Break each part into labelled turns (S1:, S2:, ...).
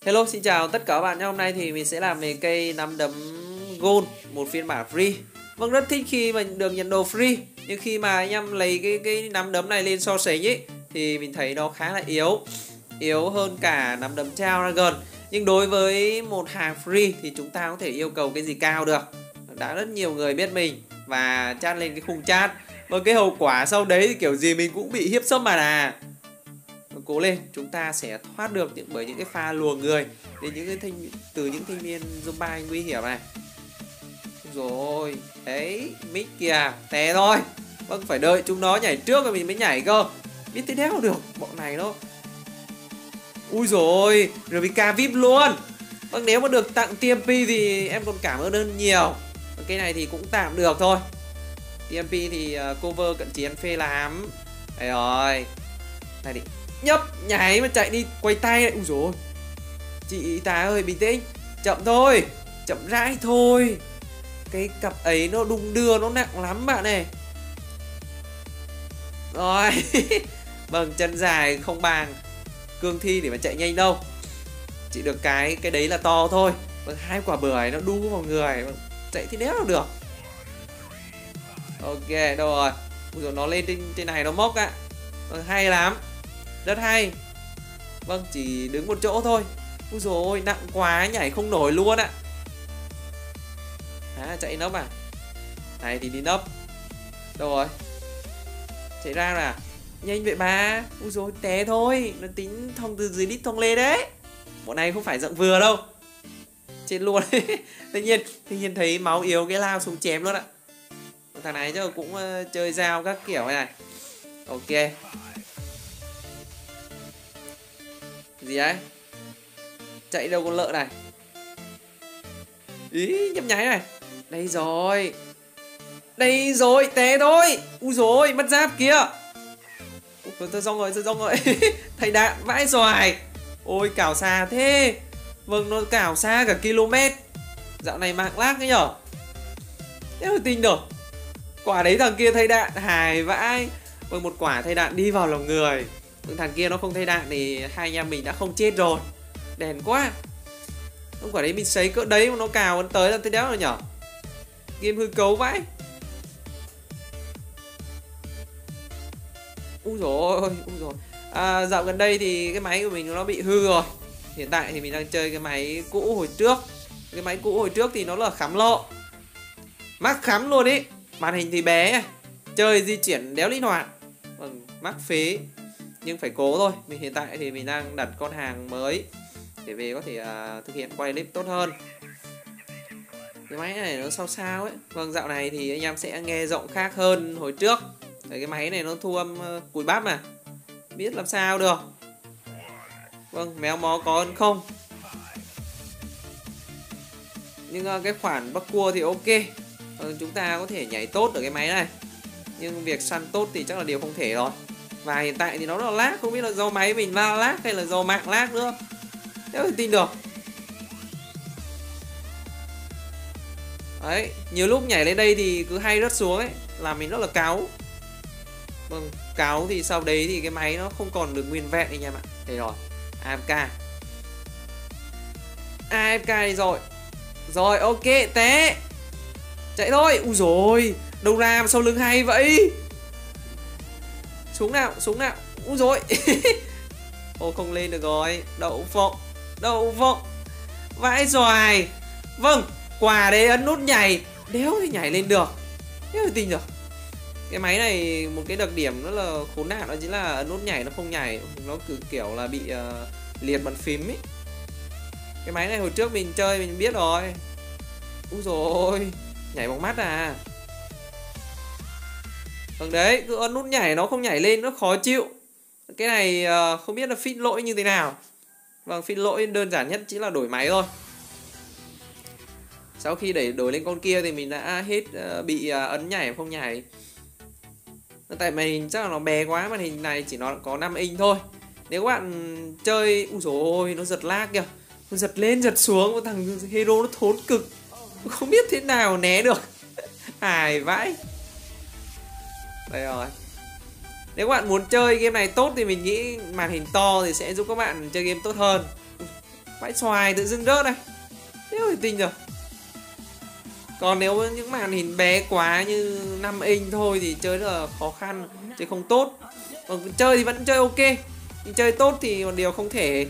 S1: Hello, xin chào tất cả các bạn nhé. Hôm nay thì mình sẽ làm về cây nắm đấm Gold, một phiên bản free. Vâng, rất thích khi mình được nhận đồ free. Nhưng khi mà anh em lấy cái nắm đấm này lên so sánh ấy thì mình thấy nó khá là yếu hơn cả nắm đấm Dragon. Nhưng đối với một hàng free thì chúng ta có thể yêu cầu cái gì cao được. Đã rất nhiều người biết mình và chat lên cái khung chat. Và cái hậu quả sau đấy thì kiểu gì mình cũng bị hiếp xâm mà cố lên, chúng ta sẽ thoát được bởi những cái pha lùa người đến từ những thanh niên Zumba nguy hiểm này. Rồi, đấy, mic kìa, té thôi. Vâng, phải đợi chúng nó nhảy trước rồi mình mới nhảy cơ. Biết thế nào được, bọn này nó. Ui rồi, Rebecca VIP luôn. Vâng, nếu mà được tặng TMP thì em còn cảm ơn hơn nhiều. Cái này thì cũng tạm được thôi. TMP thì cover cận chiến phê lắm. Đấy rồi. Này đi. Nhấp, nhảy mà chạy đi, quay tay này. Ui dồi, chị ta ơi, bình tĩnh. Chậm thôi, chậm rãi thôi. Cái cặp ấy nó đung đưa, nó nặng lắm bạn này. Rồi. Vâng, chân dài không bằng cương thi để mà chạy nhanh đâu. Chỉ được cái đấy là to thôi. Vâng, hai quả bưởi nó đu vào người. Vâng, chạy thì đéo được. Ok, đâu rồi. Ui dồi, nó lên trên này nó mốc ạ. Vâng, hay lắm. Rất hay. Vâng, chỉ đứng một chỗ thôi. Úi dồi ôi, nặng quá, nhảy không nổi luôn ạ. Chạy nấp à. Này thì đi nấp. Đâu rồi. Chạy ra là nhanh vậy bà. Úi dồi, té thôi. Nó tính thông từ dưới đít thông lên đấy. Bọn này không phải dạng vừa đâu. Chết luôn. Tự nhiên thấy máu yếu cái lao xuống chém luôn ạ. Thằng này chắc là cũng chơi dao các kiểu này. Ok. Gì ấy? Chạy đâu con lợn này. Ý, nhấp nháy này. Đây rồi. Đây rồi, té thôi. Ui dồi, mất giáp kìa. Tôi xong rồi. Thầy đạn vãi xoài. Ôi, cào xa thế. Vâng, nó cào xa cả km. Dạo này mạng lag ấy nhở. Thế mà tin được. Quả đấy thằng kia thay đạn hài vãi. Vâng, một quả thay đạn đi vào lòng người. Thằng kia nó không thay đạn thì hai anh em mình đã không chết rồi. Đèn quá. Không quả đấy mình sấy cỡ đấy mà nó cào vẫn tới là thế đéo rồi nhở. Game hư cấu vãi. Úi dồi. Dạo gần đây thì cái máy của mình nó bị hư rồi. Hiện tại thì mình đang chơi cái máy cũ hồi trước. Cái máy cũ hồi trước thì nó là khắm lộ. Mắc khắm luôn ý. Màn hình thì bé, chơi di chuyển đéo linh hoạt. Vâng, mắc phế. Nhưng phải cố thôi. Mình hiện tại thì mình đang đặt con hàng mới để về có thể thực hiện quay clip tốt hơn. Cái máy này nó sao ấy. Vâng, dạo này thì anh em sẽ nghe giọng khác hơn hồi trước. Cái máy này nó thu âm cùi bắp mà. Biết làm sao được. Vâng, méo mó có hơn không. Nhưng cái khoản bắc cua thì ok. Vâng, chúng ta có thể nhảy tốt ở cái máy này. Nhưng việc săn tốt thì chắc là điều không thể rồi. Và hiện tại thì nó là lag. Không biết là do máy mình lag hay là do mạng lag nữa. Thế thì tin được. Đấy, nhiều lúc nhảy lên đây thì cứ hay rớt xuống ấy, làm mình rất là cáu. Vâng, cáu thì sau đấy thì cái máy nó không còn được nguyên vẹn anh em ạ. Đây rồi, AFK. AFK đây rồi. Rồi, ok, té. Chạy thôi, ui dồi. Đâu ra mà sau lưng hay vậy. Xuống nào, ui dồi. Ô, không lên được rồi. Đậu phộng. Vãi xoài. Vâng, quả đấy ấn nút nhảy. Đéo thì nhảy lên được. Đéo thì tin được. Cái máy này một cái đặc điểm nó là khốn nạn, đó chính là ấn nút nhảy nó không nhảy. Nó cứ kiểu là bị liệt bàn phím ấy. Cái máy này hồi trước mình chơi mình biết rồi. Úi dồi, nhảy bằng mắt à. Vâng đấy, cứ ấn nút nhảy nó không nhảy lên, nó khó chịu. Cái này không biết là fix lỗi như thế nào. Vâng, fix lỗi đơn giản nhất chỉ là đổi máy thôi. Sau khi đổi lên con kia thì mình đã hết bị ấn nhảy không nhảy. Tại màn hình chắc là nó bé quá, màn hình này chỉ nó có 5 inch thôi. Nếu các bạn chơi, ui dồi ôi, nó giật lag kìa. Nó giật lên giật xuống, thằng hero nó thốn cực. Không biết thế nào né được. Hài vãi. Đây rồi. Nếu các bạn muốn chơi game này tốt thì mình nghĩ màn hình to thì sẽ giúp các bạn chơi game tốt hơn. Vãi xoài tự dưng rớt này. Thế thì tinh rồi. Còn nếu những màn hình bé quá như 5 inch thôi thì chơi rất là khó khăn, chơi không tốt. Còn chơi thì vẫn chơi ok, nhưng chơi tốt thì còn điều không thể.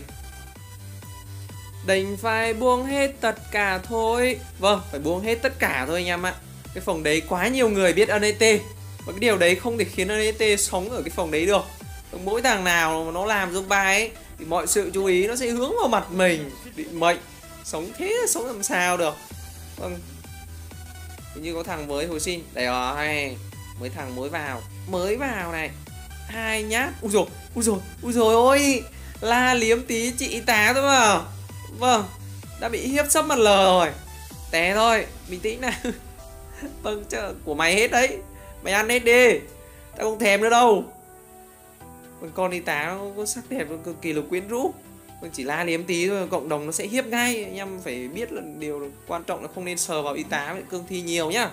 S1: Đành phải buông hết tất cả thôi. Vâng, phải buông hết tất cả thôi anh em ạ. Cái phòng đấy quá nhiều người biết NET, và cái điều đấy không thể khiến NET sống ở cái phòng đấy được. Mỗi thằng nào mà nó làm Zumba ấy thì mọi sự chú ý nó sẽ hướng vào mặt mình, định mệnh. Sống thế sống làm sao được. Vâng, như có thằng mới hồi sinh. Đây rồi, mấy thằng mới vào này. 2 nhát. Ui dồi ôi, la liếm tí chị tá thôi mà. Vâng, đã bị hiếp sấp mặt lờ rồi. Té thôi, bình tĩnh nào. Vâng, chợ của mày hết đấy. Mày ăn hết đi, tao không thèm nữa đâu. Vâng, con y tá nó có sắc đẹp cực kỳ là quyến rũ. Vâng, chỉ la liếm tí thôi, cộng đồng nó sẽ hiếp ngay. Anh em phải biết là điều quan trọng là không nên sờ vào y tá với cương thi nhiều nhá.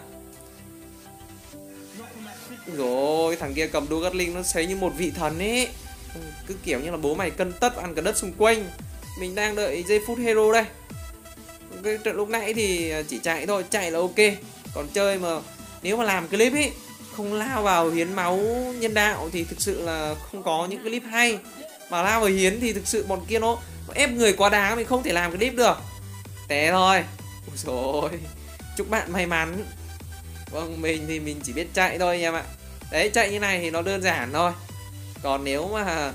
S1: Rồi thằng kia cầm đua Gatling nó thấy như một vị thần ấy. Cứ kiểu như là bố mày cân tất ăn cả đất xung quanh. Mình đang đợi giây phút hero đây. Cái trận lúc nãy thì chỉ chạy thôi, chạy là ok. Còn chơi mà nếu mà làm clip ấy không lao vào hiến máu nhân đạo thì thực sự là không có những clip hay. Mà lao vào hiến thì thực sự bọn kia nó ép người quá đáng, mình không thể làm clip được. Té thôi. Ôi dồi ôi, chúc bạn may mắn. Vâng, mình thì mình chỉ biết chạy thôi anh em ạ. Đấy, chạy như này thì nó đơn giản thôi. Còn nếu mà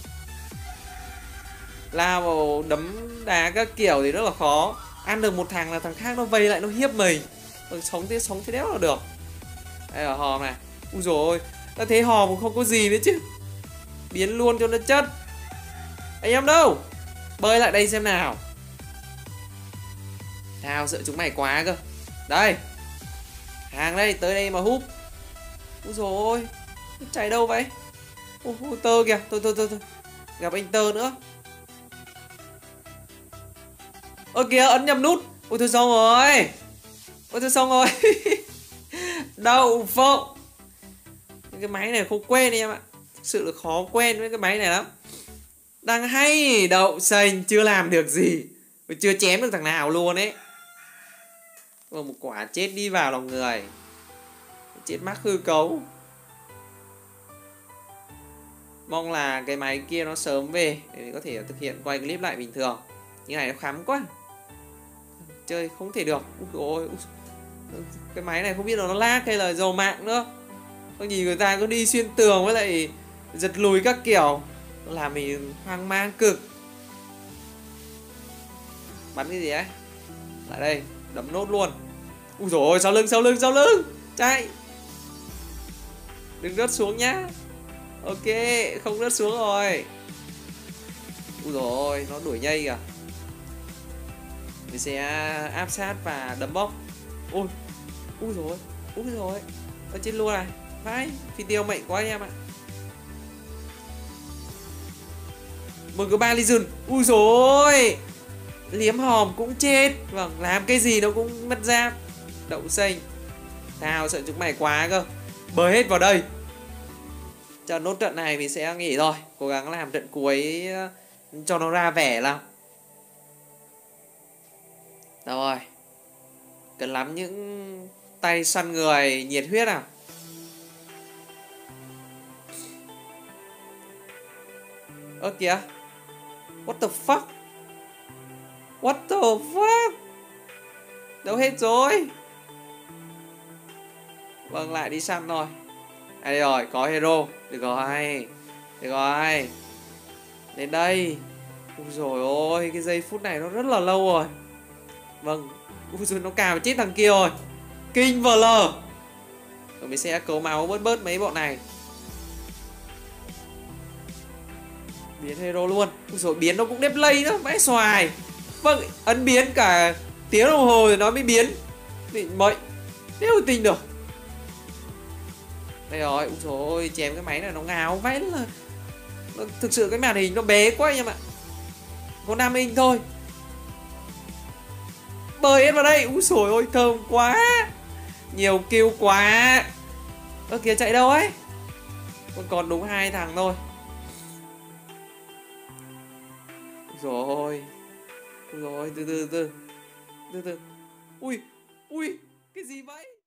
S1: lao vào đấm đá các kiểu thì rất là khó. Ăn được một thằng là thằng khác nó vây lại nó hiếp mình. Sống thế đéo là được. Đây là hòm này. Ui dồi ôi, ta thấy hòm cũng không có gì nữa chứ. Biến luôn cho nó chất. Anh em đâu? Bơi lại đây xem nào. Tao sợ chúng mày quá cơ. Đây, hàng đây, tới đây mà húp. Ui dồi ôi, chạy đâu vậy? Ôi, tơ kìa, thôi gặp anh tơ nữa. Ơ kìa, ấn nhầm nút. Ôi thôi xong rồi. Đậu phộng. Cái máy này không quen em ạ. Thực sự là khó quen với cái máy này lắm. Đang hay đậu xanh chưa làm được gì, chưa chém được thằng nào luôn ấy. Một quả chết đi vào lòng người. Chết mắc hư cấu. Mong là cái máy kia nó sớm về để có thể thực hiện quay clip lại bình thường. Như này nó khám quá, chơi không thể được. Ôi, cái máy này không biết là nó lag hay là dầu mạng nữa. Tôi nhìn người ta cứ đi xuyên tường với lại giật lùi các kiểu, làm mình hoang mang cực. Bắn cái gì ấy? Lại đây, đấm nốt luôn. Ui dồi ôi, sau lưng. Chạy. Đừng rớt xuống nhá. Ok, không rớt xuống rồi. Ui dồi ôi, nó đuổi nhây kìa. Mình sẽ áp sát và đấm bốc. Ui dồi, ở trên lua này. Vãi, phi tiêu mạnh quá anh em ạ. Một cái 3 Legion. Ui dồi, liếm hòm cũng chết. Vâng, làm cái gì nó cũng mất giáp. Đậu xanh. Tao sợ chúng mày quá cơ. Bơi hết vào đây. Chờ nốt trận này mình sẽ nghỉ rồi. Cố gắng làm trận cuối cho nó ra vẻ nào. Rồi, cần lắm những tay săn người nhiệt huyết nào. Ơ kìa, what the fuck. Đâu hết rồi. Vâng, lại đi săn rồi. Đây rồi, có hero. Được rồi. Đến đây. Ui dồi ôi, cái giây phút này nó rất là lâu rồi. Vâng, ui dồi, nó cào chết thằng kia rồi. Kinh vờ lờ. Rồi mình sẽ cấu máu bớt mấy bọn này. Biến hero luôn. Ui dồi, biến nó cũng đếp lây nữa, vãi xoài. Vâng, ấn biến cả tiếng đồng hồ rồi nó mới biến. Định mệnh, nếu tin được. Đây rồi, ui dồi ôi, chém cái máy này nó ngáo vãi là. Thực sự cái màn hình nó bé quá anh em ạ. Có 5 inch thôi. Bơi hết vào đây. Úi dồi ôi, thơm quá. Nhiều kill quá. Ơ kìa, chạy đâu ấy? Còn đúng 2 thằng thôi. Ui dồi ôi. Ui rồi, từ từ. Ui, ui, cái gì vậy?